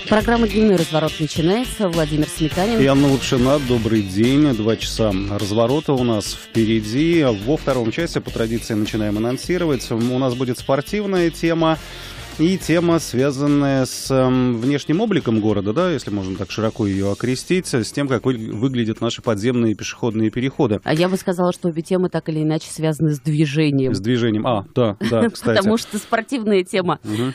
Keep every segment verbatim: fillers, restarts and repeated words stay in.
Программа «Дневной разворот» начинается. Владимир Сметанин. И Анна Лапшина. Добрый день. Два часа разворота у нас впереди. Во втором часе, по традиции, начинаем анонсировать. У нас будет спортивная тема и тема, связанная с э, внешним обликом города, да, если можно так широко ее окрестить, с тем, как вы, выглядят наши подземные пешеходные переходы. А я бы сказала, что обе темы так или иначе связаны с движением. С движением. А, да, да, кстати. Потому что спортивная тема,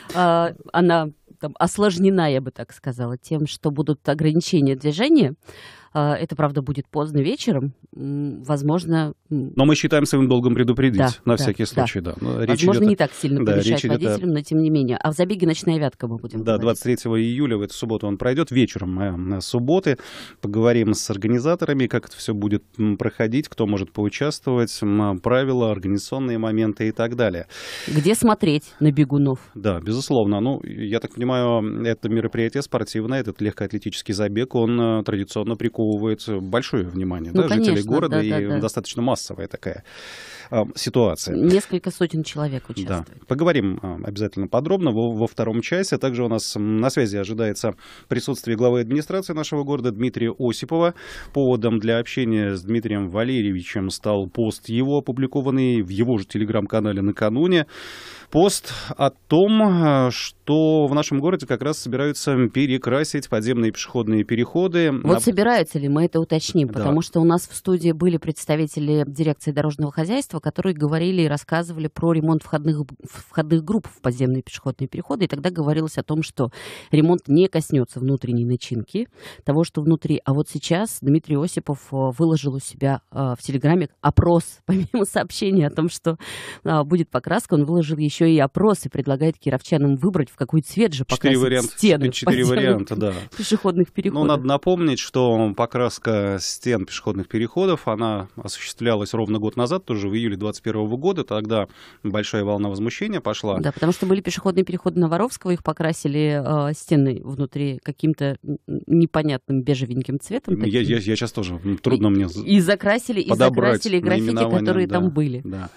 она... Там, осложнена, я бы так сказала, тем, что будут ограничения движения. Это, правда, будет поздно вечером. Возможно... Но мы считаем своим долгом предупредить, да, на да, всякий случай. Да. Да. Возможно, идет... не так сильно да, помешать водителям, о... но тем не менее. А в забеге «Ночная вятка» мы будем Да, говорить. двадцать третьего июля, в эту субботу он пройдет. Вечером мы субботы поговорим с организаторами, как это все будет проходить, кто может поучаствовать, правила, организационные моменты и так далее. Где смотреть на бегунов? Да, безусловно. Ну, я так понимаю, это мероприятие спортивное, этот легкоатлетический забег, он традиционно приковывает большое внимание, ну, да, конечно, жителей города, да, и да, да. достаточно массовая такая э, ситуация. Несколько сотен человек участвует. Да. Поговорим э, обязательно подробно во, во втором часе. Также у нас на связи ожидается присутствие главы администрации нашего города Дмитрия Осипова. Поводом для общения с Дмитрием Валерьевичем стал пост его, опубликованный в его же телеграм-канале накануне. Пост о том, что в нашем городе как раз собираются перекрасить подземные пешеходные переходы. Вот на... собираются ли, мы это уточним, да. потому что у нас в студии были представители дирекции дорожного хозяйства, которые говорили и рассказывали про ремонт входных, входных групп в подземные пешеходные переходы, и тогда говорилось о том, что ремонт не коснется внутренней начинки, того, что внутри. А вот сейчас Дмитрий Осипов выложил у себя в Телеграме опрос, помимо сообщения о том, что будет покраска, он выложил еще еще и опрос и предлагает кировчанам выбрать, в какой цвет же покрасить вариант, стены четыре варианта, да. пешеходных переходов. Ну, надо напомнить, что покраска стен пешеходных переходов, она осуществлялась ровно год назад, тоже в июле двадцать первого года. Тогда большая волна возмущения пошла. Да, потому что были пешеходные переходы на Воровского, их покрасили э, стены внутри каким-то непонятным бежевеньким цветом. Я, я, я сейчас тоже, трудно и, мне И закрасили, и закрасили граффити, которые да, там были. Да.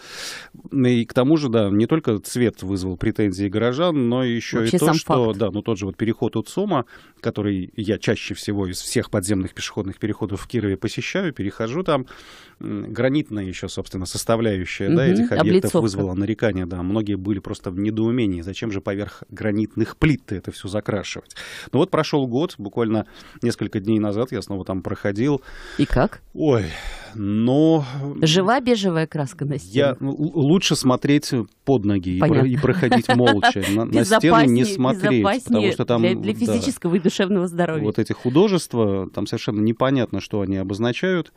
И к тому же, да, не только цвет вызвал претензии горожан, но еще Вообще и то, что факт. да, ну тот же вот переход от ЦУМа, который я чаще всего из всех подземных пешеходных переходов в Кирове посещаю, перехожу там, гранитная еще, собственно, составляющая, угу, да, этих объектов облицовка. Вызвала нарекания, да, многие были просто в недоумении, зачем же поверх гранитных плит это все закрашивать. Ну вот прошел год, буквально несколько дней назад я снова там проходил. И как? Ой, но... Жива бежевая краска на стене? Я, лучше смотреть под ноги и, про, и проходить молча. На, на стены не смотреть. Потому что там, для, для физического, да, и душевного здоровья. Вот эти художества, там совершенно непонятно, что они обозначают.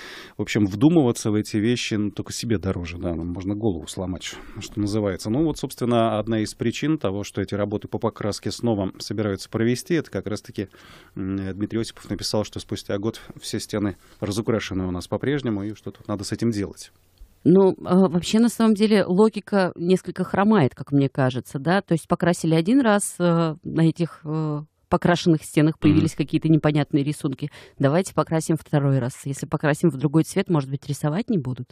В общем, вдумываться в эти вещи, ну, только себе дороже, да, можно голову сломать, что называется. Ну, вот, собственно, одна из причин того, что эти работы по покраске снова собираются провести, это как раз-таки Дмитрий Осипов написал, что спустя год все стены разукрашены у нас по-прежнему, и что тут надо с этим делать. Ну, вообще, на самом деле, логика несколько хромает, как мне кажется, да, то есть покрасили один раз на этих... покрашенных стенах появились mm-hmm. какие-то непонятные рисунки. Давайте покрасим второй раз. Если покрасим в другой цвет, может быть, рисовать не будут.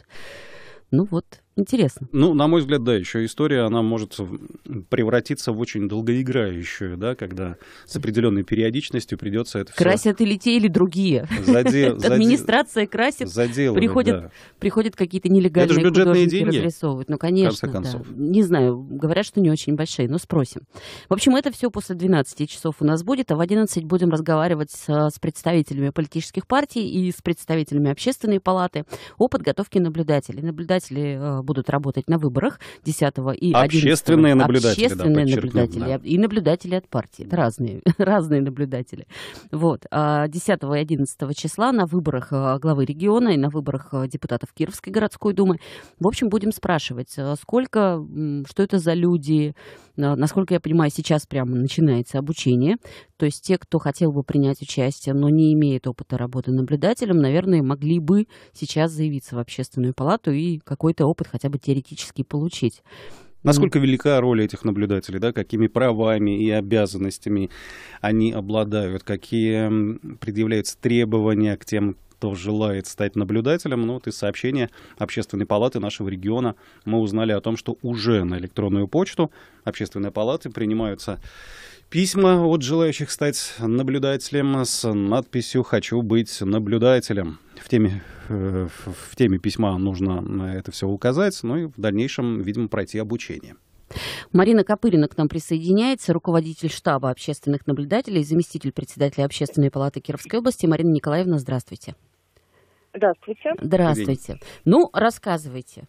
Ну вот, интересно. Ну, на мой взгляд, да, еще история, она может превратиться в очень долгоиграющую, да, когда с определенной периодичностью придется это все... Красят или те, или другие. Задел, Администрация красит, приходят, да. приходят какие-то нелегальные художники деньги, разрисовывать. Ну, конечно, да. Не знаю, говорят, что не очень большие, но спросим. В общем, это все после двенадцати часов у нас будет, а в одиннадцать будем разговаривать с, с представителями политических партий и с представителями общественной палаты о подготовке наблюдателей. Наблюдатели будут работать на выборах десятого и одиннадцатого. Общественные наблюдатели, Общественные да, наблюдатели. Да. И наблюдатели от партии. Это разные, разные наблюдатели. Вот. десятого и одиннадцатого числа на выборах главы региона и на выборах депутатов Кировской городской думы. В общем, будем спрашивать, сколько, что это за люди. Насколько я понимаю, сейчас прямо начинается обучение. То есть те, кто хотел бы принять участие, но не имеет опыта работы наблюдателем, наверное, могли бы сейчас заявиться в общественную палату и какой-то опыт хотя бы теоретически получить. Насколько велика роль этих наблюдателей, да, какими правами и обязанностями они обладают, какие предъявляются требования к тем, кто желает стать наблюдателем. Ну, вот из сообщения Общественной палаты нашего региона мы узнали о том, что уже на электронную почту Общественной палаты принимаются Письма от желающих стать наблюдателем с надписью «Хочу быть наблюдателем». В теме, в теме письма нужно это все указать, ну и в дальнейшем, видимо, пройти обучение. Марина Копырина к нам присоединяется, руководитель штаба общественных наблюдателей, заместитель председателя Общественной палаты Кировской области. Марина Николаевна, здравствуйте. Здравствуйте. Здравствуйте. Ну, рассказывайте.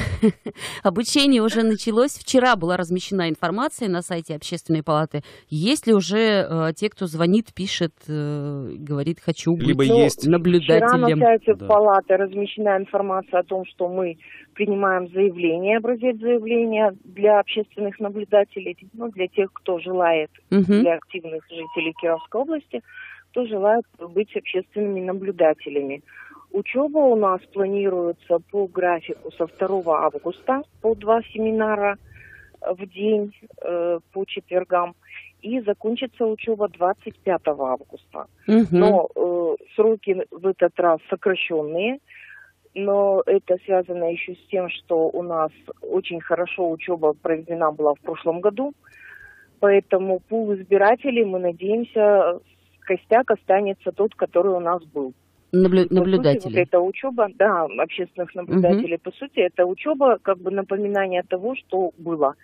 Обучение уже началось. Вчера была размещена информация на сайте Общественной палаты. Есть ли уже э, те, кто звонит, пишет, э, говорит, хочу быть Либо есть... наблюдателем? Вчера на сайте да. палаты размещена информация о том, что мы принимаем заявление, образец заявления для общественных наблюдателей, ну, для тех, кто желает, угу. для активных жителей Кировской области, кто желает быть общественными наблюдателями. Учеба у нас планируется по графику со второго августа по два семинара в день э, по четвергам. И закончится учеба двадцать пятого августа. Угу. Но э, сроки в этот раз сокращенные. Но это связано еще с тем, что у нас очень хорошо учеба проведена была в прошлом году. Поэтому пул избирателей, мы надеемся, костяк останется тот, который у нас был. Наблю... Наблюдатели. По сути, вот эта учеба, да, общественных наблюдателей, угу. По сути, это учеба, как бы напоминание того, что было.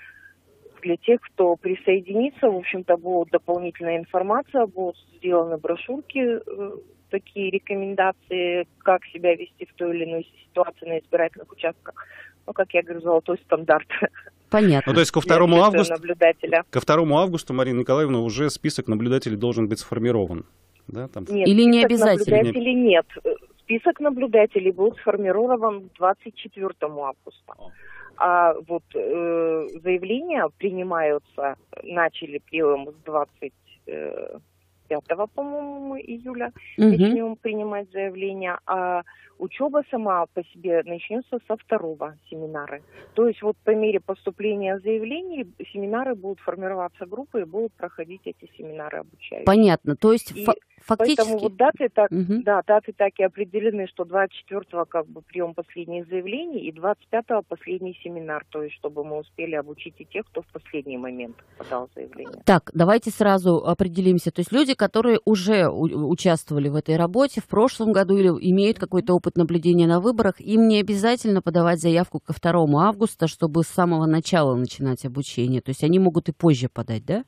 Для тех, кто присоединится, в общем-то, будет дополнительная информация, будут сделаны брошюрки, такие рекомендации, как себя вести в той или иной ситуации на избирательных участках. Ну, как я говорю, золотой стандарт. Понятно. Ну, то есть ко второму августа, наблюдателя. ко второму августа, Марина Николаевна, уже список наблюдателей должен быть сформирован. Да, там... Нет, или не обязательно? Наблюдателей нет. Список наблюдателей был сформирован двадцать четвёртого августа. А вот э, заявления принимаются, начали прием с двадцать пятого, по-моему, июля. Угу. Начнем принимать заявления, а учеба сама по себе начнется со второго семинара. То есть вот по мере поступления заявлений семинары будут формироваться группы и будут проходить эти семинары обучающие. Понятно. То есть и фа- фактически... Поэтому вот даты так, угу. да, даты так и определены, что двадцать четвёртого как бы прием последних заявлений и двадцать пятого последний семинар, то есть чтобы мы успели обучить и тех, кто в последний момент подал заявление. Так, давайте сразу определимся. То есть люди, которые уже у- участвовали в этой работе в прошлом году или имеют какой-то опыт наблюдения на выборах, им не обязательно подавать заявку ко второму августа, чтобы с самого начала начинать обучение. То есть они могут и позже подать, да?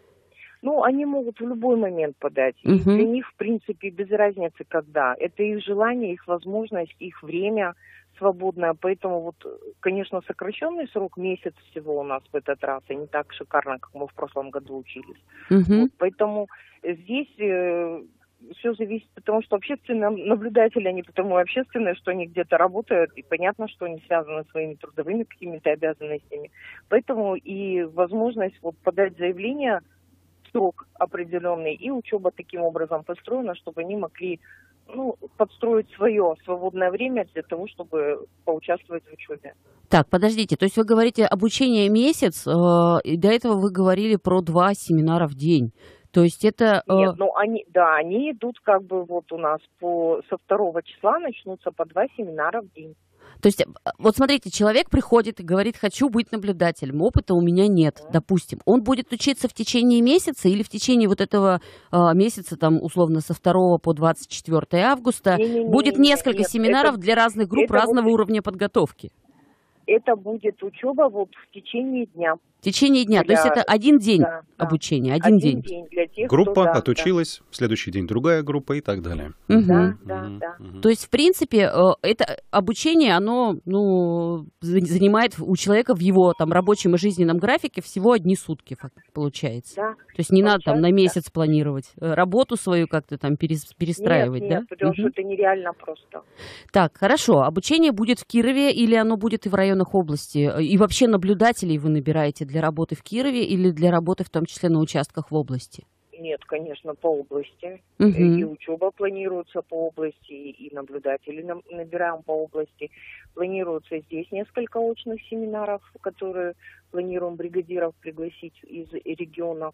Ну, они могут в любой момент подать. И угу. Для них, в принципе, без разницы, когда. Это их желание, их возможность, их время свободное. Поэтому, вот, конечно, сокращенный срок, месяц всего у нас в этот раз, и не так шикарно, как мы в прошлом году учились. Угу. Вот, поэтому здесь э, все зависит, потому что общественные наблюдатели, они потому и общественные, что они где-то работают, и понятно, что они связаны своими трудовыми какими-то обязанностями. Поэтому и возможность вот, подать заявление срок определенный, и учеба таким образом построена, чтобы они могли ну, подстроить свое свободное время для того, чтобы поучаствовать в учебе. Так, подождите, то есть вы говорите обучение месяц, э, и до этого вы говорили про два семинара в день. То есть это... Э... Нет, ну они, да, они идут как бы вот у нас по, со второго числа начнутся по два семинара в день. То есть, вот смотрите, человек приходит и говорит, хочу быть наблюдателем, опыта у меня нет, допустим. Он будет учиться в течение месяца или в течение вот этого э, месяца, там, условно, со второго по двадцать четвёртое августа, не, не, не, будет не, несколько нет, семинаров это, для разных групп разного вот, уровня подготовки? Это будет учеба вот в течение дня. В течение дня, для... то есть это один день да, обучения, да. один, один день. день для тех, группа кто, да, отучилась, да. В следующий день другая группа и так далее. Угу. Да, да, угу. да. Угу. То есть, в принципе, это обучение, оно ну, занимает у человека в его там, рабочем и жизненном графике всего одни сутки, получается. Да. То есть не получается, надо там на месяц да. планировать работу свою как-то там перестраивать, нет, да? Нет, потому угу. что это нереально просто. Так, хорошо. Обучение будет в Кирове или оно будет и в районах области? И вообще наблюдателей вы набираете для работы в Кирове или для работы в том числе на участках в области? Нет, конечно, по области. Угу. И учеба планируется по области, и наблюдателей набираем по области. Планируется здесь несколько очных семинаров, которые планируем бригадиров пригласить из регионов.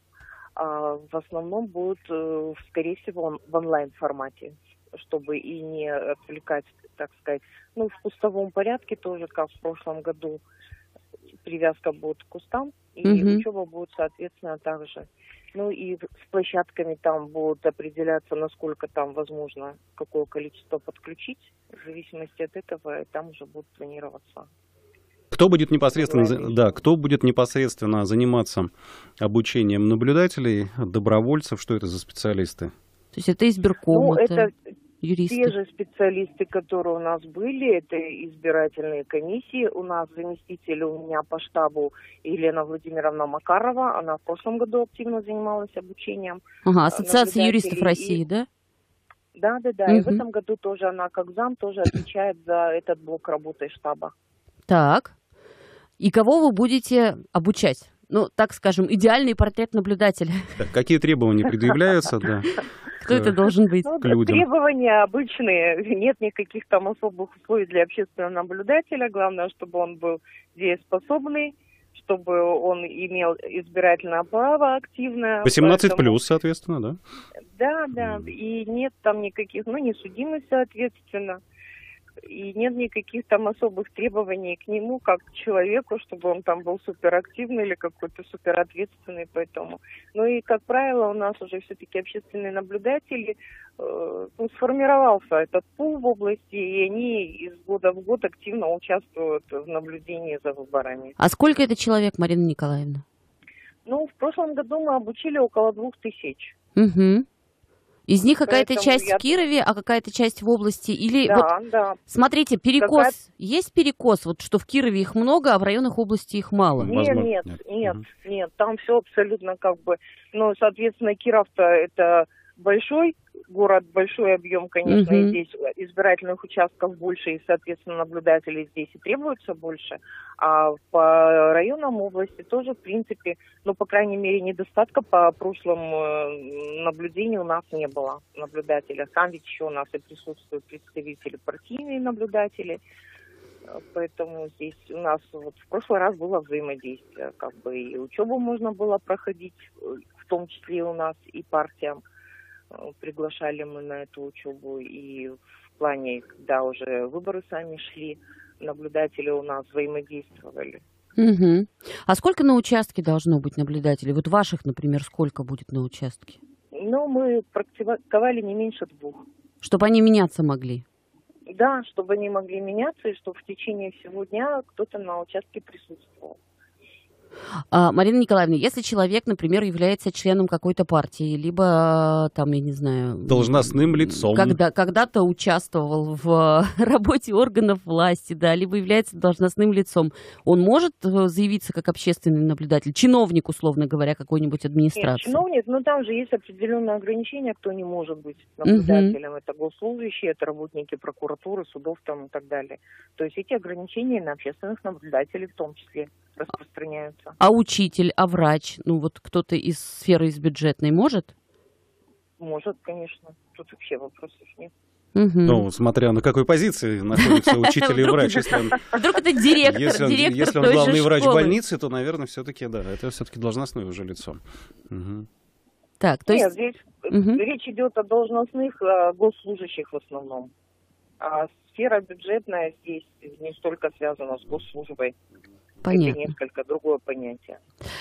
А в основном будут, скорее всего, в онлайн-формате, чтобы и не отвлекать, так сказать, ну, в кустовом порядке тоже, как в прошлом году. привязка будет к кустам, и Мгм. учеба будет, соответственно, также. Ну и с площадками там будут определяться, насколько там возможно, какое количество подключить. В зависимости от этого там уже будут планироваться. Кто будет непосредственно, за- Бывает. да, кто будет непосредственно заниматься обучением наблюдателей, добровольцев? Что это за специалисты? То есть это Ну, избирком, это это те юристы. же специалисты, которые у нас были, это избирательные комиссии. У нас заместитель у меня по штабу Елена Владимировна Макарова. Она в прошлом году активно занималась обучением Ага, э, Ассоциация юристов наблюдателей. России, И да? да, да, да. И в Мгм. этом году тоже она как зам тоже отвечает за этот блок работы штаба. Так. И кого вы будете обучать? Ну, так скажем, идеальный портрет наблюдателя. Так, какие требования предъявляются, да, Кто это к, должен быть? Ну, к людям? требования обычные, нет никаких там особых условий для общественного наблюдателя. Главное, чтобы он был дееспособный, чтобы он имел избирательное право активное. восемнадцать Поэтому- плюс, соответственно, да? Да, да, и нет там никаких, ну, не судимость, соответственно, и нет никаких там особых требований к нему, как к человеку, чтобы он там был суперактивный или какой-то суперответственный, поэтому. Ну и, как правило, у нас уже все-таки общественные наблюдатели, э, ну, сформировался этот пул в области, и они из года в год активно участвуют в наблюдении за выборами. А сколько это человек, Марина Николаевна? Ну, в прошлом году мы обучили около двух тысяч. Угу. Из них какая-то Поэтому часть я- в Кирове, а какая-то часть в области? Или вот, Да, да. смотрите, перекос, Какая- есть перекос, вот что в Кирове их много, а в районах области их мало? Мгм. Нет, Возможно, нет, нет. нет, Мгм. нет, там все абсолютно как бы, ну, соответственно, Киров-то это большой город, большой объем, конечно, Мгм. и здесь избирательных участков больше, и, соответственно, наблюдателей здесь и требуется больше, а по районам области тоже, в принципе, ну, по крайней мере, недостатка по прошлым э, наблюдению у нас не было наблюдателя. Там ведь еще у нас и присутствуют представители партийные наблюдатели. Э, Поэтому здесь у нас вот в прошлый раз было взаимодействие, как бы и учебу можно было проходить, э, в том числе и у нас, и партиям. Э, Приглашали мы на эту учебу, и в плане, когда уже выборы сами шли, наблюдатели у нас взаимодействовали. Мгм. А сколько на участке должно быть наблюдателей? Вот ваших, например, сколько будет на участке? Но мы практиковали не меньше двух. Чтобы они меняться могли. Да, чтобы они могли меняться, и чтобы в течение всего дня кто-то на участке присутствовал. А, Марина Николаевна, если человек, например, является членом какой-то партии, либо там, я не знаю... Должностным лицом. Когда, когда-то участвовал в работе органов власти, да, либо является должностным лицом, он может э, заявиться как общественный наблюдатель, чиновник, условно говоря, какой-нибудь Нет, администрации? чиновник, но там же есть определенные ограничения, кто не может быть наблюдателем. Это госслужащие, это работники прокуратуры, судов там и так далее. То есть эти ограничения на общественных наблюдателей в том числе распространяются. А учитель, а врач, ну вот кто-то из сферы из бюджетной может? Может, конечно. Тут вообще вопросов нет. Мгм. Ну, смотря на какой позиции находится учитель и Вдруг врач. это- Если он, А вдруг это директор, если он, директор если он той же главный врач школы? больницы, то, наверное, все-таки, да, это все-таки должностное уже лицо. Мгм. Так, то Нет, есть... здесь э, Мгм. речь идет о должностных э, госслужащих в основном. А сфера бюджетная здесь не столько связана с госслужбой. Понятно. Это несколько другое понятие.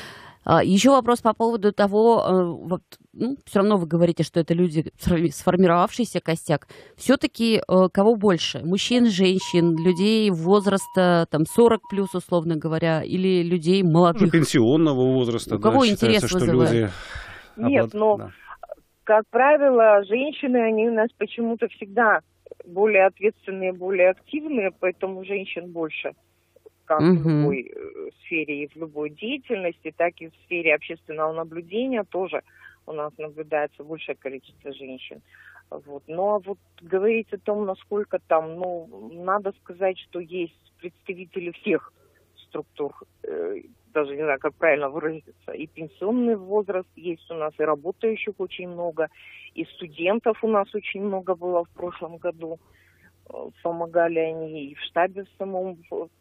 А, еще вопрос по поводу того, э, вот, ну, все равно вы говорите, что это люди, сформи- сформировавшийся костяк. Все-таки кого больше? Мужчин, женщин, людей возраста там сорок плюс, условно говоря, или людей Уже молодых? пенсионного возраста, У да, кого считается, интерес что вызывает? люди... Нет, облад- но, да. как правило, женщины, они у нас почему-то всегда более ответственные, более активные, поэтому женщин больше. Как в Мгм. любой э, сфере и в любой деятельности, так и в сфере общественного наблюдения тоже у нас наблюдается большее количество женщин. Вот. Но вот говорить о том, насколько там, ну, надо сказать, что есть представители всех структур, э, даже не знаю, как правильно выразиться, и пенсионный возраст есть у нас, и работающих очень много, и студентов у нас очень много было в прошлом году. Э, Помогали они и в штабе в самом.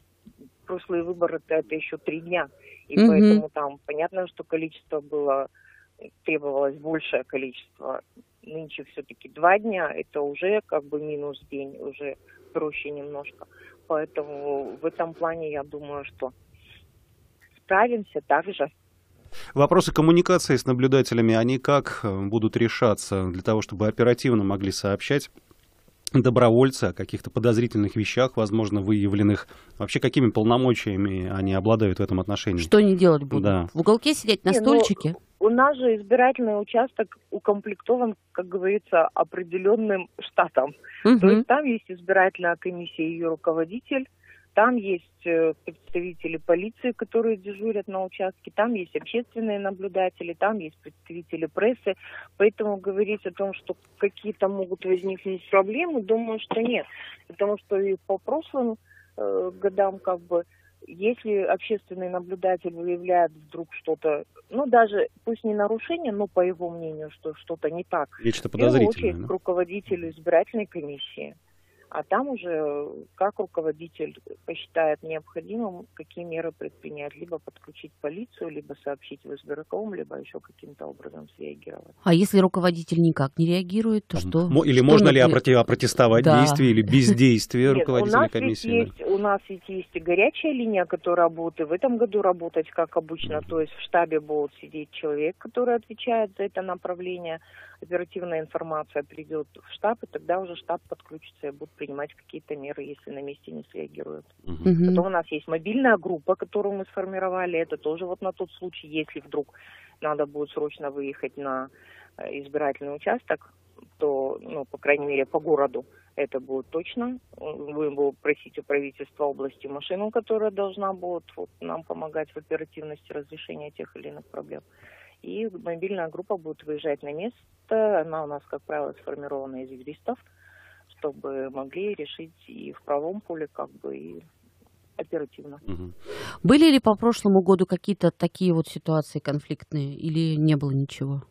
Прошлые выборы это еще три дня, и Мгм. поэтому там понятно, что количество было, требовалось большее количество. Нынче все-таки два дня, это уже как бы минус день, уже проще немножко. Поэтому в этом плане я думаю, что справимся также. Вопросы коммуникации с наблюдателями, они как будут решаться для того, чтобы оперативно могли сообщать добровольцы о каких-то подозрительных вещах, возможно, выявленных? Вообще, какими полномочиями они обладают в этом отношении? Что они делать будут? Да. В уголке сидеть на Не, стульчике? Ну, у нас же избирательный участок укомплектован, как говорится, определенным штатом. Угу. То есть там есть избирательная комиссия и ее руководитель, там есть представители полиции, которые дежурят на участке, там есть общественные наблюдатели, там есть представители прессы. Поэтому говорить о том, что какие-то могут возникнуть проблемы, думаю, что нет. Потому что и по прошлым э, годам, как бы, если общественный наблюдатель выявляет вдруг что-то, ну, даже, пусть не нарушение, но по его мнению, что что-то не так, Нечто в первую подозрительное. очередь Да? к руководителю избирательной комиссии. А там уже, как руководитель посчитает необходимым, какие меры предпринять. Либо подключить полицию, либо сообщить в избирком, либо еще каким-то образом среагировать. А если руководитель никак не реагирует, то что? Или что можно ли например? опротестовать Да. действие или бездействие Нет, руководителя у нас комиссии? Ведь есть, у нас ведь есть и горячая линия, которая будет и в этом году работать, как обычно. Mm-hmm. То есть в штабе будет сидеть человек, который отвечает за это направление. Оперативная информация придет в штаб, и тогда уже штаб подключится и будет принимать какие-то меры, если на месте не среагируют. Mm-hmm. Потом у нас есть мобильная группа, которую мы сформировали. Это тоже вот на тот случай, если вдруг надо будет срочно выехать на избирательный участок, то, ну, по крайней мере, по городу это будет точно. Вы будете просить у правительства области машину, которая должна будет вот, нам помогать в оперативности разрешения тех или иных проблем. И мобильная группа будет выезжать на место. Она у нас, как правило, сформирована из юристов, чтобы могли решить и в правом поле, как бы, и оперативно. Угу. Были ли по прошлому году какие-то такие вот ситуации конфликтные или не было ничего?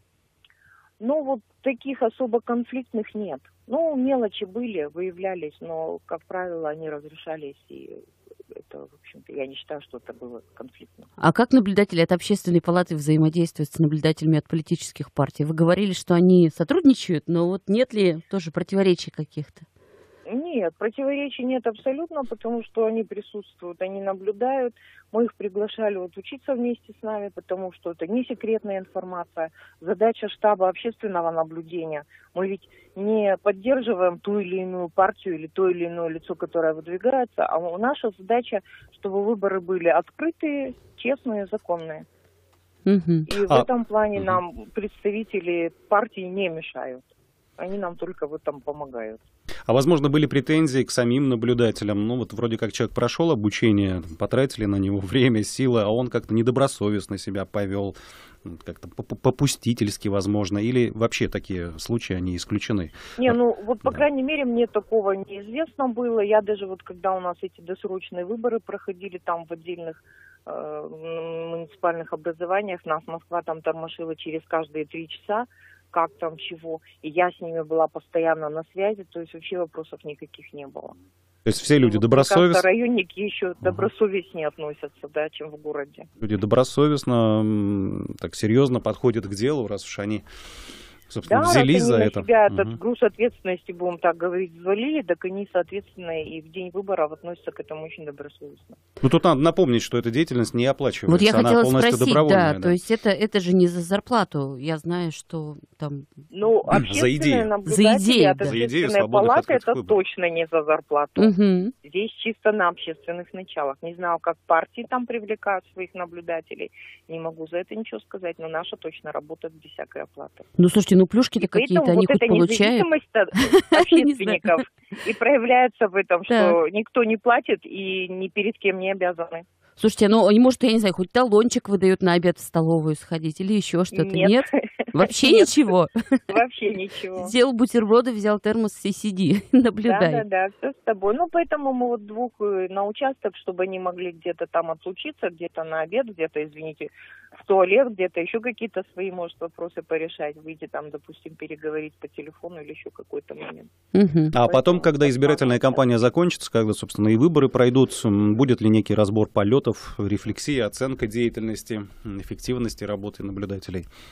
Ну, вот таких особо конфликтных нет. Ну, мелочи были, выявлялись, но, как правило, они разрешались, и это, в общем-то, я не считаю, что это было конфликтно. А как наблюдатели от общественной палаты взаимодействуют с наблюдателями от политических партий? Вы говорили, что они сотрудничают, но вот нет ли тоже противоречий каких-то? Нет, противоречий нет абсолютно, потому что они присутствуют, они наблюдают. Мы их приглашали вот учиться вместе с нами, потому что это не секретная информация. Задача штаба общественного наблюдения. Мы ведь не поддерживаем ту или иную партию или то или иное лицо, которое выдвигается, а наша задача, чтобы выборы были открытые, честные, законные. Угу. И в а... этом плане угу. нам представители партии не мешают. Они нам только в этом помогают. А, возможно, были претензии к самим наблюдателям? Ну, вот вроде как человек прошел обучение, потратили на него время, силы, а он как-то недобросовестно себя повел, как-то попустительски, возможно, или вообще такие случаи, они исключены? Не, ну, вот, по да. крайней мере, мне такого неизвестно было. Я даже вот, когда у нас эти досрочные выборы проходили там в отдельных э, муниципальных образованиях, нас Москва там тормошила через каждые три часа, как там, чего. И я с ними была постоянно на связи, то есть вообще вопросов никаких не было. То есть все люди ну, добросовестно... районники еще добросовестнее относятся, да, чем в городе. Люди добросовестно, так серьезно подходят к делу, раз уж они, собственно, да, взялись за на это. себя угу. этот груз ответственности, будем так говорить, взвалили, так они, соответственно, и в день выборов относятся к этому очень добросовестно. Ну, тут надо напомнить, что эта деятельность не оплачивается. Вот я Она хотела полностью спросить, добровольная. да, Да, то есть это, это же не за зарплату. Я знаю, что там... Ну, за общественные идею. наблюдатели За идею, от да. общественной палаты это выборов. точно не за зарплату. Угу. Здесь чисто на общественных началах. Не знаю, как партии там привлекают своих наблюдателей. Не могу за это ничего сказать, но наша точно работает без всякой оплаты. Ну, слушайте, ну плюшки-то какие-то они вот хоть эта получают. независимость общественников и проявляется в этом, что никто не платит и ни перед кем не обязаны. Слушайте, ну, может, я не знаю, хоть талончик выдают на обед в столовую сходить или еще что-то? Нет. Нет? Вообще Нет. ничего? Вообще ничего. Сделал бутерброды, взял термос и сиди, наблюдай. Да, да, да, все с тобой. Ну, поэтому мы вот двух на участок, чтобы они могли где-то там отлучиться, где-то на обед, где-то, извините, в туалет, где-то еще какие-то свои, может, вопросы порешать, выйти там, допустим, переговорить по телефону или еще какой-то момент. Угу. А потом, когда избирательная кампания закончится, когда, собственно, и выборы пройдут, будет ли некий разбор полетов, рефлексия, оценка деятельности, эффективности работы наблюдателей?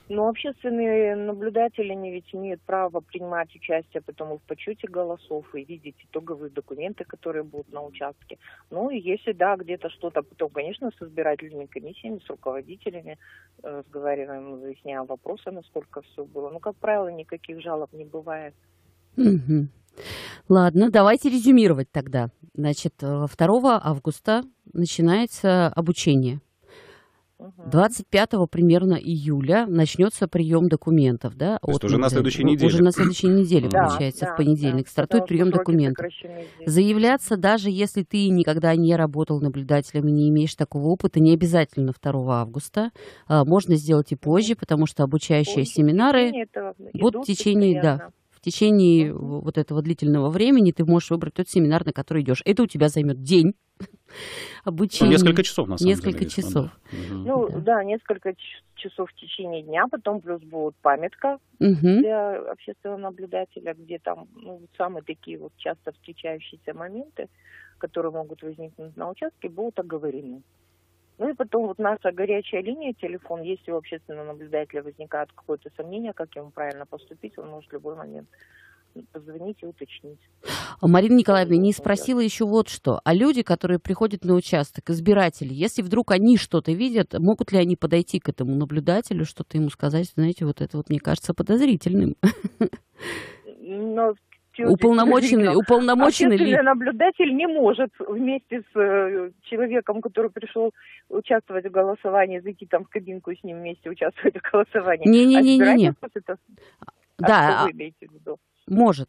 Но общественные наблюдатели, они ведь имеют право принимать участие потом и в подсчете голосов, и видеть итоговые документы, которые будут на участке. Ну и если, да, где-то что-то, потом, конечно, с избирательными комиссиями, с руководителями э, разговариваем, выясняем вопросы, насколько все было. Ну, как правило, никаких жалоб не бывает. Угу. Ладно, давайте резюмировать тогда. Значит, второго августа начинается обучение. двадцать пятого примерно июля начнется прием документов, да? То есть уже на следующей неделе. Уже на следующей неделе, Да, получается, да, в понедельник да. стартует Пожалуйста, прием сроки документов. сокращены здесь. Заявляться, даже если ты никогда не работал наблюдателем и не имеешь такого опыта, не обязательно второго августа. А, можно сделать и позже, потому что обучающие Позже, семинары в течение этого будут в идут течение, да, постоянно. в течение Мгм. вот этого длительного времени ты можешь выбрать тот семинар, на который идешь. Это у тебя займет день Ну, обучения. несколько часов, на самом Несколько деле. если, часов. да. Мгм. Ну, Да. да, несколько ч- часов в течение дня, потом плюс будет памятка Мгм. для общественного наблюдателя, где там ну, вот самые такие вот часто встречающиеся моменты, которые могут возникнуть на участке, будут оговорены. Ну и потом вот наша горячая линия, телефон, если у общественного наблюдателя возникает какое-то сомнение, как ему правильно поступить, он может в любой момент позвонить и уточнить. А Марина Николаевна не Можно спросила еще вот что. А люди, которые приходят на участок, избиратели, если вдруг они что-то видят, могут ли они подойти к этому наблюдателю, что-то ему сказать? Знаете, вот это вот мне кажется подозрительным. Но Уполномоченный, уполномоченный ли? общественный наблюдатель не может вместе с э, человеком, который пришел участвовать в голосовании, зайти там в кабинку и с ним вместе участвовать в голосовании. Не-не-не-не-не. А избирательство это- а Да, что а- вы имеете в виду? может.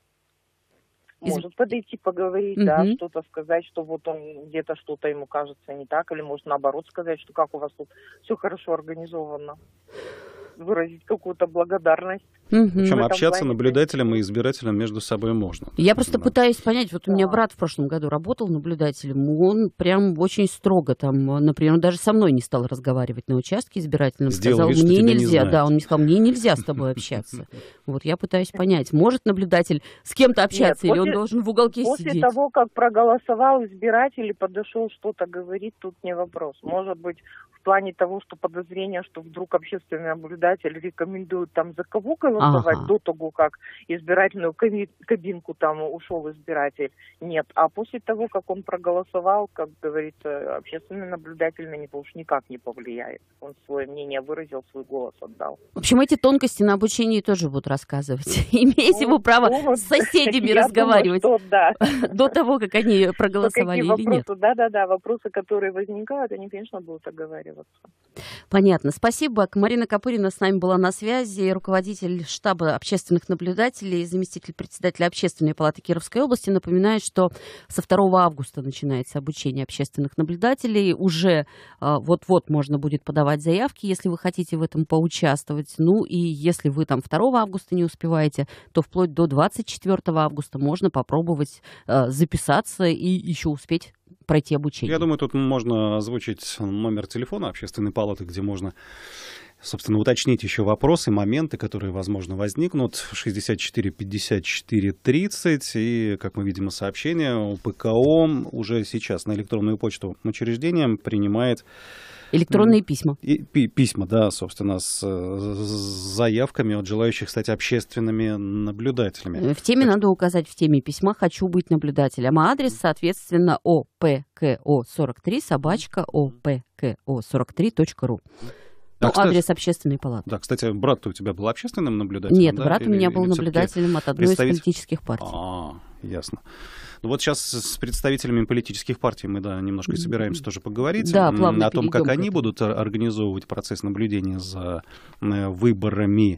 Из- Может подойти, поговорить, Мгм. да, что-то сказать, что вот он где-то что-то ему кажется не так, или может наоборот сказать, что как у вас тут все хорошо организовано. Выразить какую-то благодарность. Мгм. Причем этом общаться плане, наблюдателям и избирателям между собой можно. Я просто Да. пытаюсь понять, вот у меня Да. брат в прошлом году работал наблюдателем, он прям очень строго там, например, он даже со мной не стал разговаривать на участке избирательном, Сделал сказал, вид, что мне тебя не нельзя, знает. да, он мне сказал, мне нельзя с тобой общаться. Вот я пытаюсь понять, может наблюдатель с кем-то общаться, или он после- должен в уголке После сидеть? того, как проголосовал избиратель и подошел что-то говорит, тут не вопрос. Может быть, в плане того, что подозрение, что вдруг общественный наблюдатель рекомендует там за кого голосовать Ага. до того, как избирательную каби- кабинку там ушел избиратель. Нет. А после того, как он проголосовал, как говорится, общественный наблюдатель на него уж никак не повлияет. Он свое мнение выразил, свой голос отдал. В общем, эти тонкости на обучении тоже будут рассказывать. Имеете Ну, вы право ну, с соседями я разговаривать думаю, что да. до того, как они Что проголосовали какие или нет. вопросы, да-да-да, вопросы, которые возникают, они, конечно, будут оговариваться. Понятно. Спасибо. Марина Копырина с нами была на связи, руководитель штаба общественных наблюдателей, заместитель председателя Общественной палаты Кировской области. Напоминает, что со второго августа начинается обучение общественных наблюдателей. Уже а, вот-вот можно будет подавать заявки, если вы хотите в этом поучаствовать. Ну и если вы там второго августа не успеваете, то вплоть до двадцать четвёртого августа можно попробовать а, записаться и еще успеть пройти обучение. Я думаю, тут можно озвучить номер телефона общественной палаты, где можно, собственно, уточнить еще вопросы, моменты, которые, возможно, возникнут. шестьдесят четыре пятьдесят четыре тридцать. И, как мы видим, сообщение УПКО уже сейчас на электронную почту учреждениям принимает Электронные письма. и, пи- письма, да, собственно, с, с заявками от желающих стать общественными наблюдателями. В теме надо указать в теме письма «Хочу быть наблюдателем». А адрес, соответственно, о пэ ка о сорок три собачка о пэ ка о сорок три точка ру. Да, Ну, кстати- адрес общественной палаты. Да, кстати, брат у тебя был общественным наблюдателем? Нет, да? брат у Или- меня или был всё-таки наблюдателем от одной из представитель- политических партий. А, ясно. Ну вот сейчас с представителями политических партий мы, да, немножко и собираемся тоже поговорить. Да, м, плавно о том, как перейдем к они этому. будут ор- организовывать процесс наблюдения за э, выборами.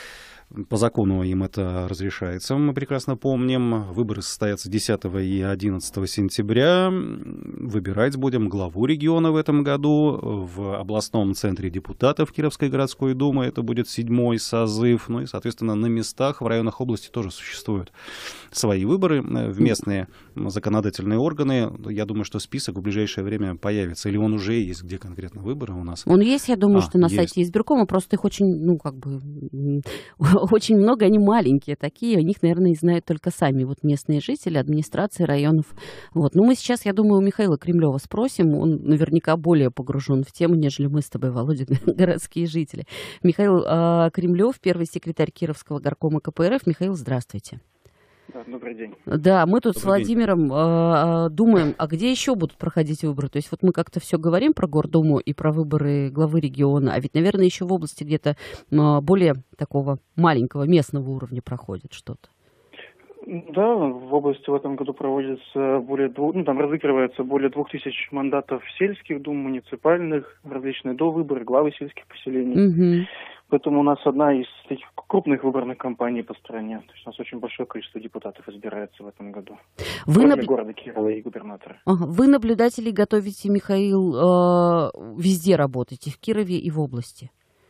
По закону им это разрешается, мы прекрасно помним. Выборы состоятся десятого и одиннадцатого сентября. Выбирать будем главу региона в этом году в областном центре депутатов Кировской городской думы. Это будет седьмой созыв. Ну и, соответственно, на местах в районах области тоже существуют свои выборы в местные законодательные органы. Я думаю, что список в ближайшее время появится. Или он уже есть, где конкретно выборы у нас? Он есть, я думаю, А, что на есть. сайте избиркома, просто их очень, ну, как бы, м, очень много, они маленькие такие, о них, наверное, и знают только сами вот местные жители, администрации районов. Вот. Но мы сейчас, я думаю, у Михаила Кремлева спросим, он наверняка более погружен в тему, нежели мы с тобой, Володя, городские жители. Михаил э, Кремлев, первый секретарь Кировского горкома ка пэ эр эф. Михаил, здравствуйте. Да, добрый день. Да, мы тут Добрый с Владимиром э, думаем, а где еще будут проходить выборы? То есть вот мы как-то все говорим про Гордуму и про выборы главы региона, а ведь, наверное, еще в области где-то э, более такого маленького местного уровня проходит что-то. Да, в области в этом году проводится более двух, ну там разыгрывается более двух тысяч мандатов сельских дум, муниципальных, различные довыборы, главы сельских поселений. Угу. Поэтому у нас одна из таких крупных выборных кампаний по стране. То есть у нас очень большое количество депутатов избирается в этом году. Вы Кроме наб... города Кирова и губернатора. Ага. Вы наблюдателей готовите, Михаил, э, везде работаете, в Кирове и в области?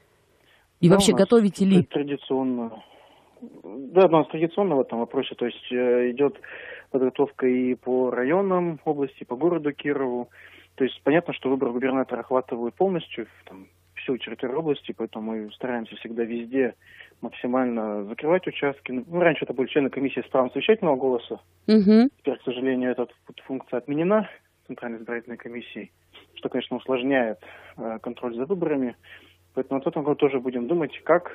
И Да, вообще у нас готовите ли? Традиционно. Да, у нас традиционно в этом вопросе. То есть э, идет подготовка и по районам области, и по городу Кирову. То есть понятно, что выборы губернатора охватывают полностью там, всю территорию области, поэтому мы стараемся всегда везде максимально закрывать участки. Ну, раньше это были члены комиссии с правом совещательного голоса. Угу. Теперь, к сожалению, эта функция отменена Центральной избирательной комиссией, что, конечно, усложняет э, контроль за выборами. Поэтому в этом году тоже будем думать, как,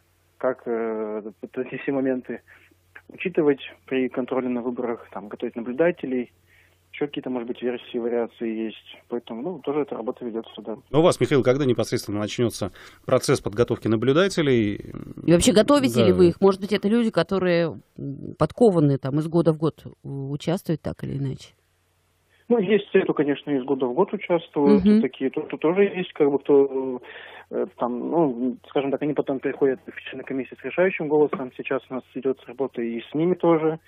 как э, эти все моменты учитывать при контроле на выборах, там, готовить наблюдателей. Еще какие-то, может быть, версии, вариации есть. Поэтому, ну, тоже эта работа ведется, да. У вас, Михаил, когда непосредственно начнется процесс подготовки наблюдателей? И вообще готовите да. ли вы их? Может быть, это люди, которые подкованные там из года в год участвуют так или иначе? Ну, есть те, кто, конечно, из года в год участвуют, uh-huh. такие, тут, тут тоже есть, как бы, кто э, там, ну, скажем так, они потом приходят в члены комиссии с решающим голосом. Сейчас у нас идет работа и с ними тоже.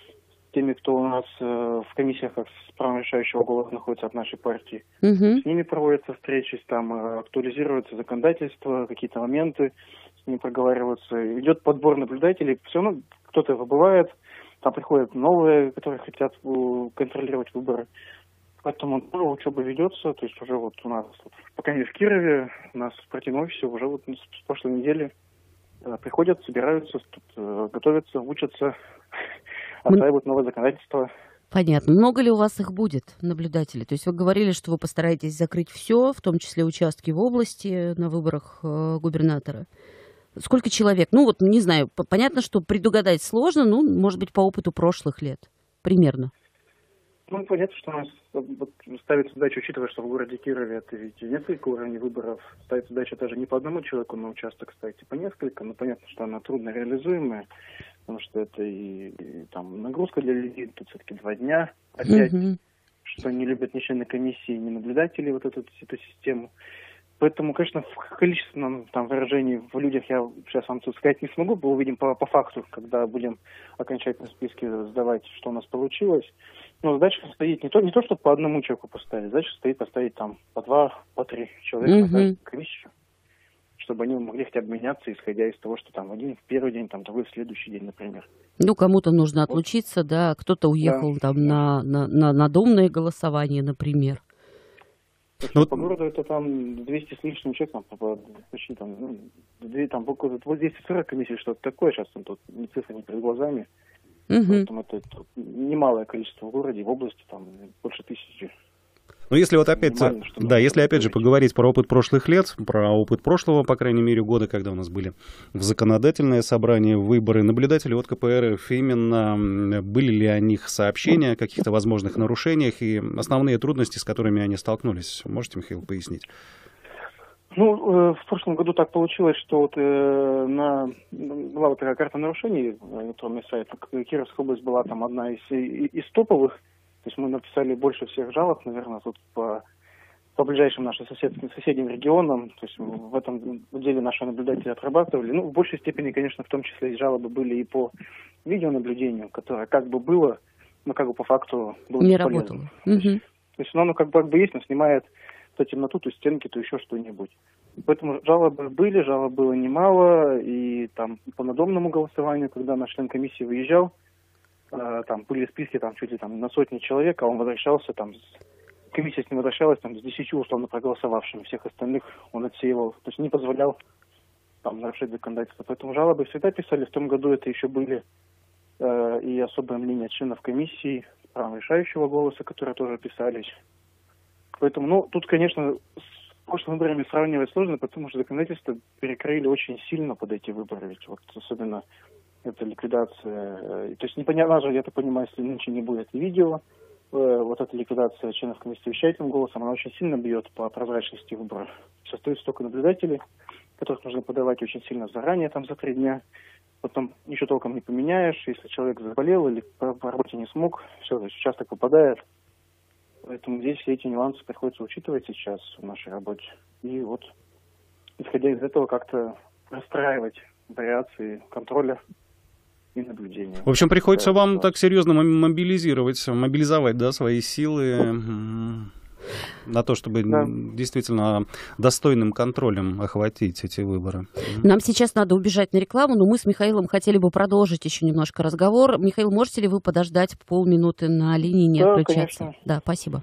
Теми, кто у нас э, в комиссиях с правом решающего голоса находится от нашей партии. Uh-huh. С ними проводятся встречи, там э, актуализируется законодательство, какие-то моменты, с ними проговариваются. Идет подбор наблюдателей, все равно кто-то выбывает, там приходят новые, которые хотят э, контролировать выборы. Поэтому ну, учеба ведется, то есть уже вот у нас, пока не в Кирове, у нас в партийном офисе уже вот с прошлой недели э, приходят, собираются, тут, э, готовятся, учатся, отстаивают новое законодательство. Понятно. Много ли у вас их будет, наблюдателей? То есть вы говорили, что вы постараетесь закрыть все, в том числе участки в области на выборах э, губернатора. Сколько человек? Ну вот, не знаю, понятно, что предугадать сложно, ну, может быть, по опыту прошлых лет. Примерно. Ну, понятно, что у нас вот, ставится задача, учитывая, что в городе Кирове это ведь несколько уровней выборов, ставится задача даже не по одному человеку на участок ставить, а по несколько, но понятно, что она трудно реализуемая, потому что это и, и там нагрузка для людей, тут все-таки два дня, опять, mm-hmm. что не любят ни члены комиссии, ни наблюдатели вот эту, эту систему. Поэтому, конечно, в количественном там выражении в людях я сейчас вам тут сказать не смогу, мы увидим по, по факту, когда будем окончательно списки сдавать, что у нас получилось. Но задача стоит не то, не то, чтобы по одному человеку поставить, задача стоит поставить там по два, по три человека mm-hmm. на комиссию, чтобы они могли хотя бы меняться, исходя из того, что там один в первый день, там другой в следующий день, например. Ну, кому-то нужно отлучиться, вот. Да, кто-то уехал да. там на, на, на, на домное голосование, например. Ну, по городу это там двести с лишним человек, там, по, почти там, ну, там, вот двести сорок комиссий, что-то такое, сейчас там тут ни цифры, ни перед глазами. Угу. Поэтому это, это немалое количество в городе, в области, там, больше тысячи. Ну, если вот опять, да, если опять же поговорить про опыт прошлых лет, про опыт прошлого, по крайней мере, года, когда у нас были в законодательное собрание выборы, наблюдатели от ка пэ эр эф, именно были ли о них сообщения о каких-то возможных нарушениях и основные трудности, с которыми они столкнулись? Можете, Михаил, пояснить? Ну, э, в прошлом году так получилось, что вот э, на, была вот такая карта нарушений, электронный сайт, Кировская область была там одна из, из топовых. То есть мы написали больше всех жалоб, наверное, тут по, по ближайшим нашим сосед, соседним регионам. То есть в этом деле наши наблюдатели отрабатывали. Ну, в большей степени, конечно, в том числе и жалобы были и по видеонаблюдению, которое как бы было, но как бы по факту было не бесполезно. Работало. То есть, угу. то есть оно как бы, как бы есть, но снимает то темноту, то стенки, то еще что-нибудь. Поэтому жалобы были, жалоб было немало. И там по надомному голосованию, когда наш член комиссии выезжал, там были списки там чуть ли там на сотни человек, а он возвращался там, комиссия с ним возвращалась там с десятью условно проголосовавшими, всех остальных он отсеивал, то есть не позволял там нарушать законодательство. Поэтому жалобы всегда писали. В том году это еще были э, и особое мнение членов комиссии, права решающего голоса, которые тоже писались. Поэтому, ну, тут, конечно, с прошлыми выборами сравнивать сложно, потому что законодательство перекроили очень сильно под эти выборы. Ведь вот особенно это ликвидация. То есть непонятно же, я так понимаю, если нынче не будет видео, э, вот эта ликвидация членов комиссии вещательным голосом, она очень сильно бьет по прозрачности выборов. Сейчас остаются только наблюдатели, которых нужно подавать очень сильно заранее, там за три дня. Потом ничего толком не поменяешь. Если человек заболел или по, по работе не смог, все, участок выпадает. Поэтому здесь все эти нюансы приходится учитывать сейчас в нашей работе. И вот, исходя из этого, как-то расстраивать вариации контроля и наблюдения. В общем, приходится да, вам да. так серьезно мобилизировать, мобилизовать, да, свои силы на то, чтобы да. действительно достойным контролем охватить эти выборы. Нам сейчас надо убежать на рекламу, но мы с Михаилом хотели бы продолжить еще немножко разговор. Михаил, можете ли вы подождать полминуты на линии, не да, отключаться? Конечно. Да, спасибо.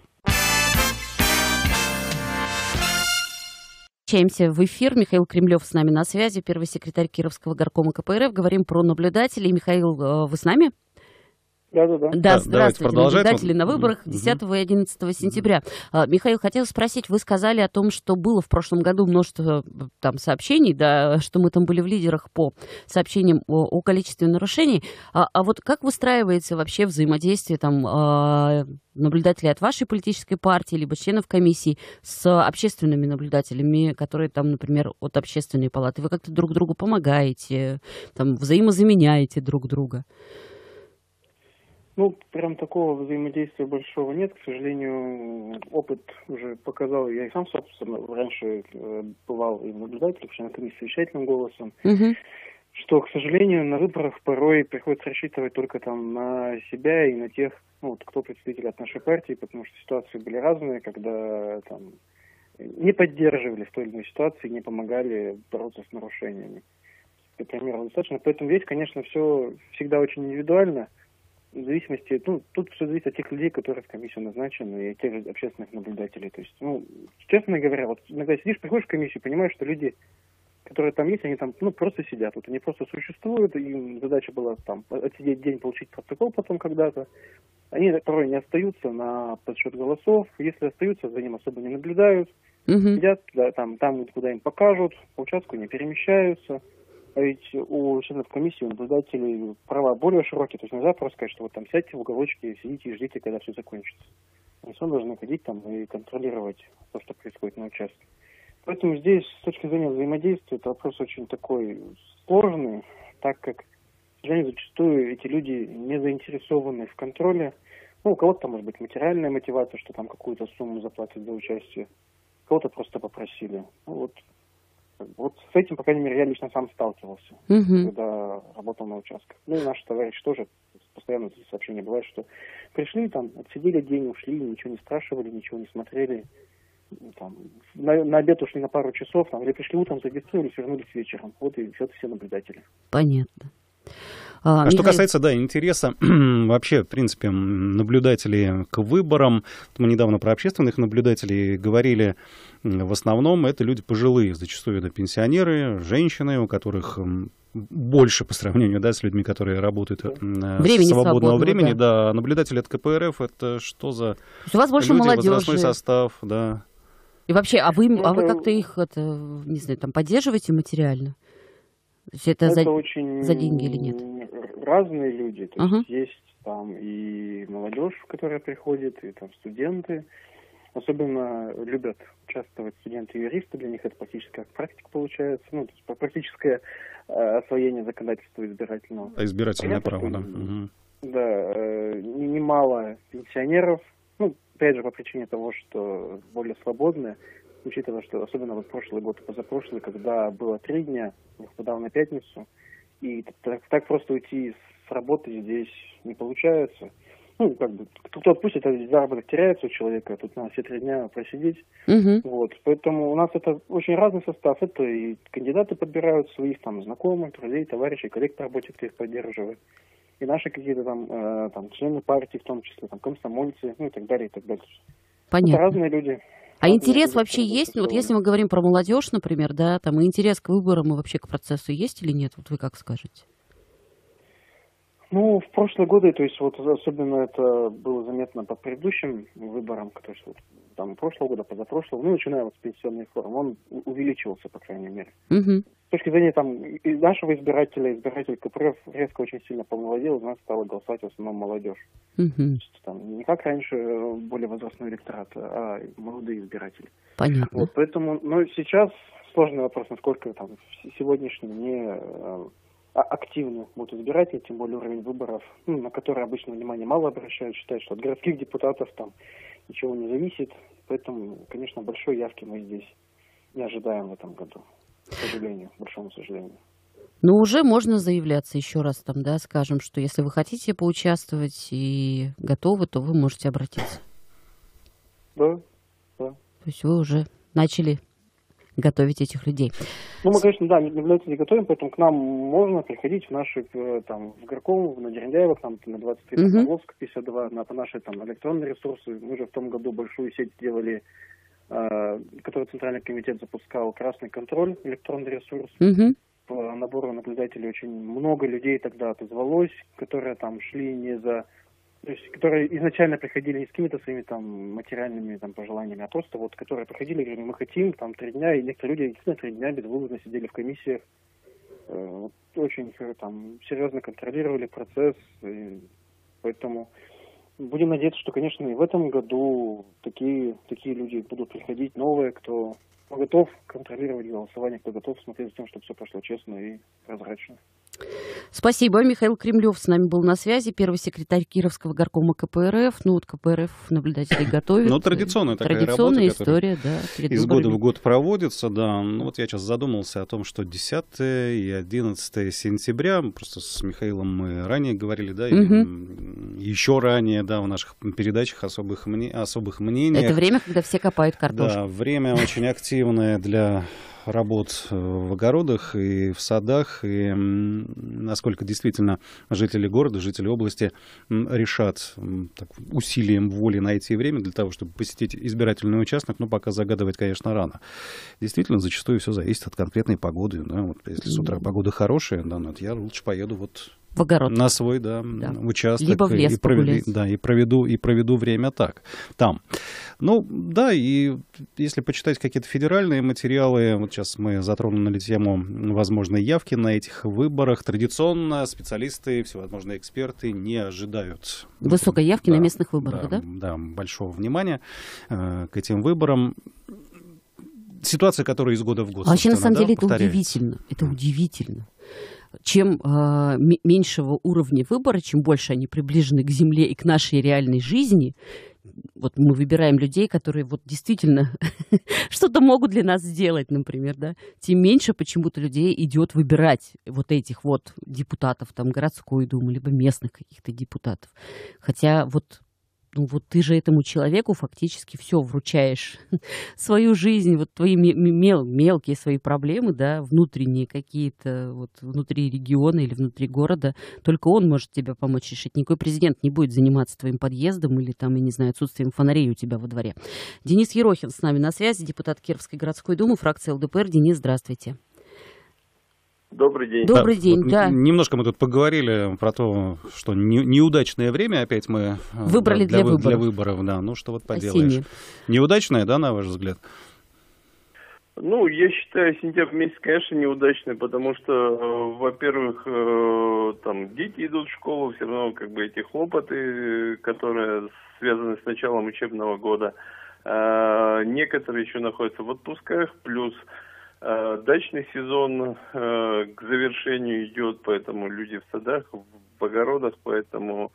Возвращаемся в эфир. Михаил Кремлев с нами на связи, первый секретарь Кировского горкома ка пэ эр эф. Говорим про наблюдателей. Михаил, вы с нами? Да, да, да. Да, здравствуйте, наблюдатели на выборах десятого и одиннадцатого сентября. Uh-huh. Михаил, хотел спросить, вы сказали о том, что было в прошлом году множество там сообщений, да, что мы там были в лидерах по сообщениям о, о количестве нарушений. А, а вот как выстраивается вообще взаимодействие там наблюдателей от вашей политической партии, либо членов комиссии с общественными наблюдателями, которые там, например, от общественной палаты? Вы как-то друг другу помогаете, там, взаимозаменяете друг друга? Ну, прям такого взаимодействия большого нет. К сожалению, опыт уже показал, я и сам, собственно, раньше э, бывал и наблюдателем, член комиссии вещательным голосом, угу. что, к сожалению, на выборах порой приходится рассчитывать только там на себя и на тех, ну, вот, кто представитель от нашей партии, потому что ситуации были разные, когда там не поддерживали в той или иной ситуации, не помогали бороться с нарушениями. Примерно достаточно. Поэтому здесь, конечно, все всегда очень индивидуально. В зависимости, ну, тут все зависит от тех людей, которые в комиссию назначены, и от тех же общественных наблюдателей. То есть, ну, честно говоря, вот иногда сидишь, приходишь в комиссию, понимаешь, что люди, которые там есть, они там, ну, просто сидят. Вот они просто существуют, им задача была там отсидеть день, получить протокол потом когда-то. Они порой не остаются на подсчет голосов. Если остаются, за ним особо не наблюдают. Uh-huh. Сидят да, там, там, куда им покажут, по участку не перемещаются. А ведь у членов комиссии, у наблюдателей права более широкие. То есть нельзя просто сказать, что вот там сядьте в уголочке, сидите и ждите, когда все закончится. Они сами должны ходить там и контролировать то, что происходит на участке. Поэтому здесь, с точки зрения взаимодействия, это вопрос очень такой сложный, так как, к сожалению, зачастую эти люди не заинтересованы в контроле. Ну, у кого-то там может быть материальная мотивация, что там какую-то сумму заплатят за участие. Кого-то просто попросили. Ну, вот. Вот с этим, по крайней мере, я лично сам сталкивался, uh-huh. когда работал на участках. Ну и наши товарищи тоже, постоянно эти сообщения бывают, что пришли, там, отсидели день, ушли, ничего не спрашивали, ничего не смотрели. Там, на, на обед ушли на пару часов, там, или пришли утром, зарегистрировались, вернулись вечером. Вот и все, все наблюдатели. Понятно. А, а что касается, да, интереса вообще, в принципе, наблюдателей к выборам, мы недавно про общественных наблюдателей говорили, в основном это люди пожилые, зачастую это пенсионеры, женщины, у которых больше по сравнению, да, с людьми, которые работают времени свободного времени. Да. Да, наблюдатели от ка пэ эр эф, это что за у вас больше люди, молодежи. Возрастной состав, да. И вообще, а вы, а вы как-то их, это, не знаю, там поддерживаете материально? Это, это за, очень за деньги или нет? Разные люди. То uh-huh. есть есть там и молодежь, которая приходит, и там студенты. Особенно любят участвовать студенты-юристы. Для них это практически как практика получается. Ну, то есть практическое э, освоение законодательства избирательного. А избирательное право, да. Угу. Да. Э, немало пенсионеров. Ну, опять же, по причине того, что более свободные. Учитывая, что особенно вот прошлый год и позапрошлый, когда было три дня, выпадал на пятницу, и так, так просто уйти с работы здесь не получается. Ну, как бы, кто отпустит, этот заработок теряется у человека, тут надо все три дня просидеть. Uh-huh. Вот, поэтому у нас это очень разный состав. Это и кандидаты подбирают своих там знакомых, друзей, товарищей, коллег по работе, кто их поддерживает. И наши какие-то там, э, там члены партии, в том числе, там комсомольцы, ну и так далее, и так далее. Понятно. Это разные люди. А интерес вообще есть? Вот если мы говорим про молодежь, например, да, там и интерес к выборам и вообще к процессу есть или нет? Вот вы как скажете? Ну, в прошлые годы, то есть вот особенно это было заметно по предыдущим выборам, то есть вот, там прошлого года, позапрошлого, ну, начиная вот с пенсионной реформы, он увеличивался, по крайней мере. Угу. С точки зрения там и нашего избирателя, избиратель КПРФ резко очень сильно помолодел, у нас стала голосовать в основном молодежь. Угу. То есть, там, не как раньше более возрастной электорат, а молодые избиратели. Понятно. Вот, поэтому, ну, сейчас сложный вопрос, насколько там сегодняшний не активны будут избиратели, тем более уровень выборов, ну, на которые обычно внимание мало обращают, считают, что от городских депутатов там ничего не зависит. Поэтому, конечно, большой явки мы здесь не ожидаем в этом году. К сожалению, к большому сожалению. Но уже можно заявляться еще раз там, да, скажем, что если вы хотите поучаствовать и готовы, то вы можете обратиться. Да, да. То есть вы уже начали готовить этих людей. Ну, мы, конечно, да, наблюдатели не готовим, поэтому к нам можно приходить в наши, там, в Горком, на Дерендяево, к нам на двадцать три, uh-huh. на Волжск пятьдесят два, на, по нашей там электронные ресурсы. Мы же в том году большую сеть сделали, э, которую Центральный комитет запускал, «Красный контроль», электронный ресурс. Uh-huh. По набору наблюдателей очень много людей тогда отозвалось, которые там шли не за... То есть, которые изначально приходили не с какими-то своими там материальными там пожеланиями, а просто вот, которые приходили и говорили, мы хотим там три дня, и некоторые люди действительно три дня безвылазно сидели в комиссиях, э, вот, очень там серьезно контролировали процесс, и поэтому будем надеяться, что, конечно, и в этом году такие, такие люди будут приходить, новые, кто готов контролировать голосование, кто готов смотреть за тем, чтобы все прошло честно и прозрачно. Спасибо. Михаил Кремлев с нами был на связи, первый секретарь Кировского горкома КПРФ. Ну вот КПРФ наблюдатели готовят. Ну, традиционная такая Традиционная работа, история, да. Из года в год проводится, да. Ну вот я сейчас задумался о том, что десятое и одиннадцатое сентября, просто с Михаилом мы ранее говорили, да, угу. еще ранее, да, в наших передачах особых, мне... особых мнениях. Это время, когда все копают картошку. Да, время очень активное для работ в огородах и в садах, и насколько действительно жители города, жители области решат так, усилием воли найти время для того, чтобы посетить избирательный участок, но пока загадывать, конечно, рано. Действительно, зачастую все зависит от конкретной погоды. Да? Вот, если с утра погода хорошая, да, ну, я лучше поеду вот в огород. На свой, да, да. участок. Либо в лес и проведу, да, и проведу, и проведу время так, там. Ну, да, и если почитать какие-то федеральные материалы, вот сейчас мы затронули тему возможной явки на этих выборах, традиционно специалисты, всевозможные эксперты не ожидают высокой явки да, на местных выборах, да? Да, да, большого внимания э, к этим выборам. Ситуация, которая из года в год, вообще, на самом да, деле, это повторяется. удивительно. Это удивительно. Чем э, меньшего уровня выбора, чем больше они приближены к земле и к нашей реальной жизни, вот мы выбираем людей, которые вот действительно что-то могут для нас сделать, например, да, тем меньше почему-то людей идет выбирать вот этих вот депутатов, там, городской думы, либо местных каких-то депутатов. Хотя вот ну вот ты же этому человеку фактически все вручаешь, свою жизнь, вот твои мел, мелкие свои проблемы, да, внутренние какие-то, вот внутри региона или внутри города, только он может тебе помочь решить. Никакой президент не будет заниматься твоим подъездом или там, я не знаю, отсутствием фонарей у тебя во дворе. Денис Ерохин с нами на связи, депутат Кировской городской думы, фракция ЛДПР. Денис, здравствуйте. Добрый день. Добрый да, день, вот да. Немножко мы тут поговорили про то, что не, неудачное время опять мы выбрали для, для, выборов. для выборов. Да, ну что вот поделаешь. Осеннее. Неудачное, да, на ваш взгляд? Ну, я считаю, сентябрь месяц, конечно, неудачный, потому что, э, во-первых, э, там дети идут в школу, все равно как бы эти хлопоты, которые связаны с началом учебного года. Э, некоторые еще находятся в отпусках, плюс дачный сезон э, к завершению идет, поэтому люди в садах, в огородах, поэтому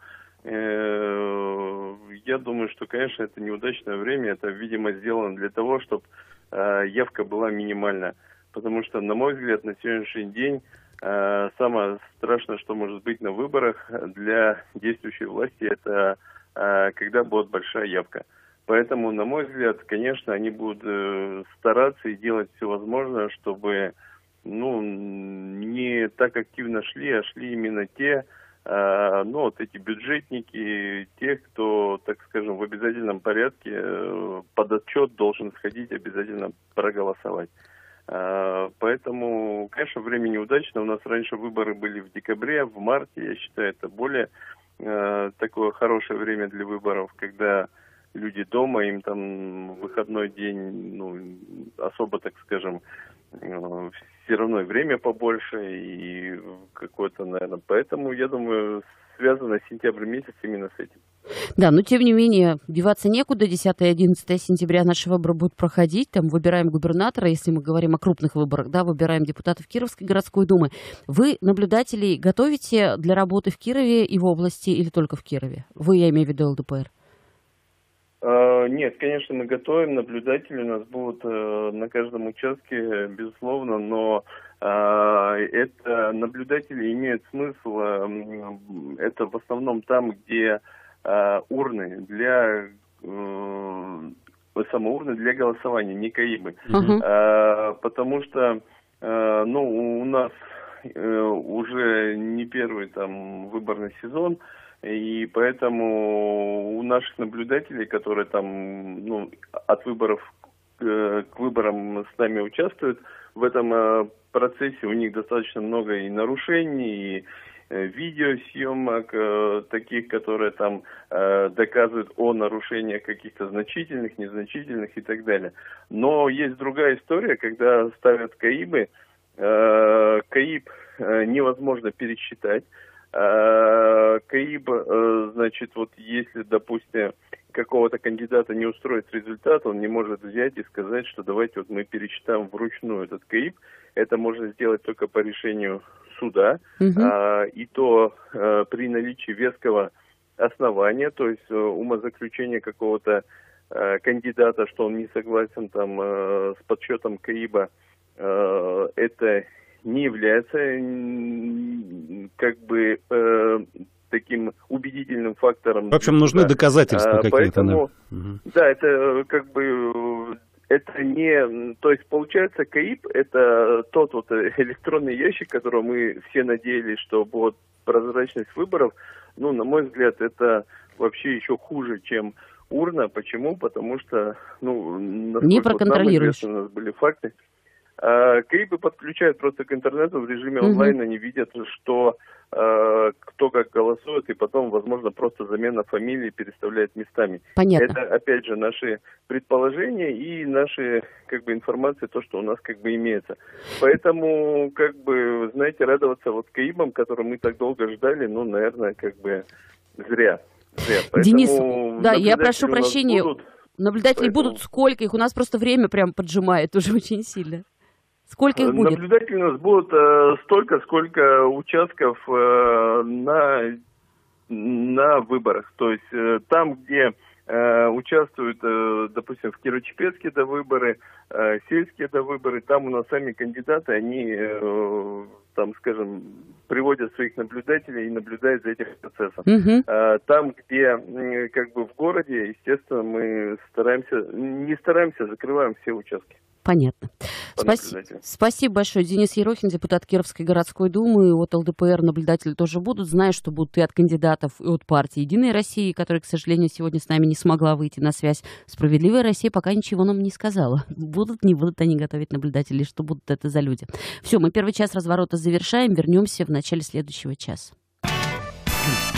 э, я думаю, что, конечно, это неудачное время, это, видимо, сделано для того, чтобы э, явка была минимальна, потому что, на мой взгляд, на сегодняшний день э, самое страшное, что может быть на выборах для действующей власти, это э, когда будет большая явка. Поэтому, на мой взгляд, конечно, они будут э, стараться и делать все возможное, чтобы ну, не так активно шли, а шли именно те, э, ну, вот эти бюджетники, те, кто, так скажем, в обязательном порядке э, под под отчет должен сходить, обязательно проголосовать. Поэтому, конечно, время неудачно. У нас раньше выборы были в декабре, в марте. Я считаю, это более такое хорошее время для выборов, когда люди дома, им там выходной день, ну, особо, так скажем, все равно и время побольше, и какое-то, наверное, поэтому, я думаю, связано сентябрь месяц именно с этим. Да, но тем не менее, деваться некуда. десятое-одиннадцатое сентября наши выборы будут проходить. Там выбираем губернатора, если мы говорим о крупных выборах, да, выбираем депутатов Кировской городской думы. Вы наблюдателей готовите для работы в Кирове и в области, или только в Кирове? Вы, я имею в виду ЛДПР. Нет, конечно, мы готовим, наблюдатели у нас будут на каждом участке, безусловно, но это наблюдатели имеют смысл, это в основном там, где урны для самоурны для голосования, не КАИБы, uh-huh. потому что ну, у нас уже не первый там выборный сезон. И поэтому у наших наблюдателей, которые там ну, от выборов к, к выборам с нами участвуют, в этом процессе у них достаточно много и нарушений, и видеосъемок, таких, которые там доказывают о нарушениях каких-то значительных, незначительных и так далее. Но есть другая история, когда ставят КАИБы, КАИБ невозможно пересчитать. КАИБ, значит, вот если, допустим, какого-то кандидата не устроит результат, он не может взять и сказать, что давайте вот мы пересчитаем вручную этот КАИБ. Это можно сделать только по решению суда, угу. а, и то а, при наличии веского основания, то есть умозаключения какого-то а, кандидата, что он не согласен там а, с подсчетом КАИБа, а, это не является как бы э, таким убедительным фактором. В общем, нужны доказательства а, какие-то. Поэтому, да. да, это как бы это не, то есть получается КАИБ это тот вот электронный ящик, которого мы все надеялись, что будет прозрачность выборов. Ну, на мой взгляд, это вообще еще хуже, чем урна. Почему? Потому что, ну, не проконтролируешь. Вот у нас были факты. КАИБы подключают просто к интернету в режиме онлайн, угу. Они видят, что э, кто как голосует, и потом, возможно, просто замена фамилии переставляет местами. Понятно. Это, опять же, наши предположения и наши, как бы, информация, то, что у нас, как бы, имеется. Поэтому, как бы, знаете, радоваться вот КАИБам, которые мы так долго ждали, ну, наверное, как бы, зря. зря. Поэтому Денис, да, я прошу прощения, будут, наблюдатели поэтому... будут сколько их? У нас просто время прям поджимает уже очень сильно. Сколько их будет? Наблюдатели у нас будут э, столько, сколько участков э, на, на выборах. То есть э, там, где э, участвуют, э, допустим, в Кирово-Чепецке до выборы, э, сельские до выборы, там у нас сами кандидаты, они, э, там, скажем, приводят своих наблюдателей и наблюдают за этим процессом. Угу. Э, там, где э, как бы в городе, естественно, мы стараемся, не стараемся, закрываем все участки. Понятно. Спаси... Спасибо большое. Денис Ерохин, депутат Кировской городской думы. От ЛДПР наблюдатели тоже будут. Знаю, что будут и от кандидатов, и от партии «Единая Россия», которая, к сожалению, сегодня с нами не смогла выйти на связь. «Справедливая Россия» пока ничего нам не сказала. Будут, не будут они готовить наблюдателей, что будут это за люди. Все, мы первый час разворота завершаем. Вернемся в начале следующего часа.